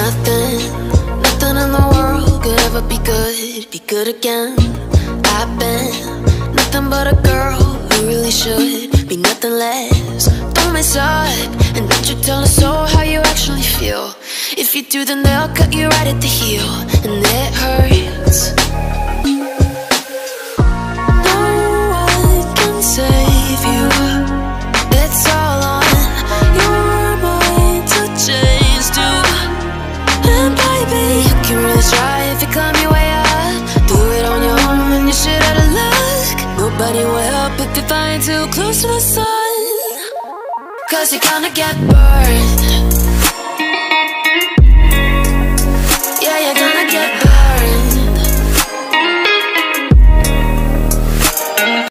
Nothing in the world could ever be good again. I've been nothing but a girl who really should be nothing less. Don't mess up, and don't you tell us so how you actually feel. If you do, then they'll cut you right at the heel, and it hurts. No one can save you. It's all on your mind to change too. And baby, you can really try if you climb your way up. Do it on your own and you shit out of luck. Nobody will help if you're flying too close to the sun. 'Cause you're gonna get burned.